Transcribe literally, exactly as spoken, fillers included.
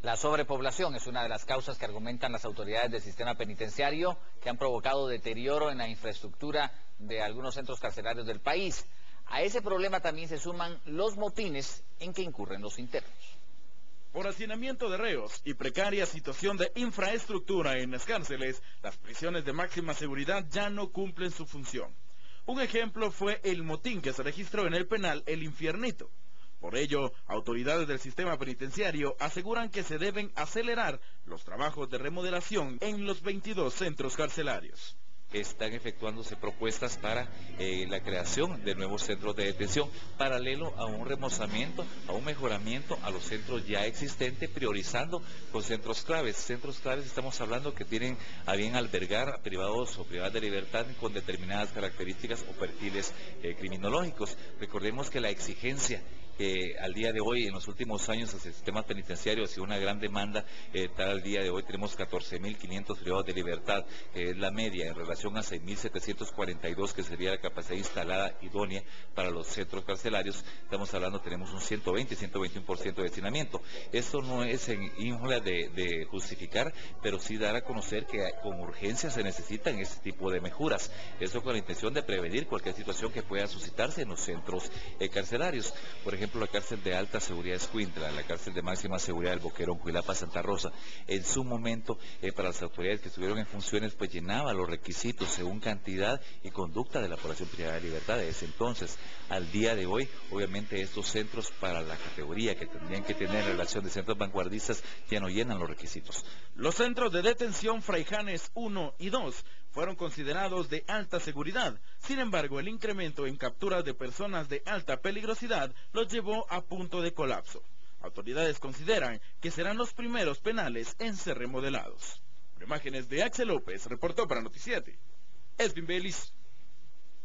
La sobrepoblación es una de las causas que argumentan las autoridades del sistema penitenciario que han provocado deterioro en la infraestructura de algunos centros carcelarios del país. A ese problema también se suman los motines en que incurren los internos. Por hacinamiento de reos y precaria situación de infraestructura en las cárceles, las prisiones de máxima seguridad ya no cumplen su función. Un ejemplo fue el motín que se registró en el penal El Infiernito. Por ello, autoridades del sistema penitenciario aseguran que se deben acelerar los trabajos de remodelación en los veintidós centros carcelarios. Están efectuándose propuestas para eh, la creación de nuevos centros de detención, paralelo a un remozamiento, a un mejoramiento a los centros ya existentes, priorizando con centros claves. Centros claves estamos hablando que tienen a bien albergar a privados o privadas de libertad con determinadas características o perfiles eh, criminológicos. Recordemos que la exigencia que al día de hoy, en los últimos años, el sistema penitenciario ha sido una gran demanda. Eh, tal al día de hoy tenemos catorce mil quinientos privados de libertad, que es la media en relación a seis mil setecientos cuarenta y dos, que sería la capacidad instalada idónea para los centros carcelarios. Estamos hablando, tenemos un ciento veinte, ciento veintiuno por ciento de destinamiento. Esto no es en índole de, de justificar, pero sí dar a conocer que con urgencia se necesitan este tipo de mejoras. Eso con la intención de prevenir cualquier situación que pueda suscitarse en los centros eh, carcelarios. Por ejemplo, Por ejemplo, la cárcel de alta seguridad Escuintla, la cárcel de máxima seguridad del Boquerón, Cuilapa, Santa Rosa, en su momento, eh, para las autoridades que estuvieron en funciones, pues llenaba los requisitos según cantidad y conducta de la población privada de libertad de ese entonces. Al día de hoy, obviamente, estos centros para la categoría que tendrían que tener en relación de centros vanguardistas ya no llenan los requisitos. Los centros de detención Fraijanes uno y dos fueron considerados de alta seguridad. Sin embargo, el incremento en capturas de personas de alta peligrosidad los llevó a punto de colapso. Autoridades consideran que serán los primeros penales en ser remodelados. Por imágenes de Axel López, reportó para Noticiete Edwin Belis.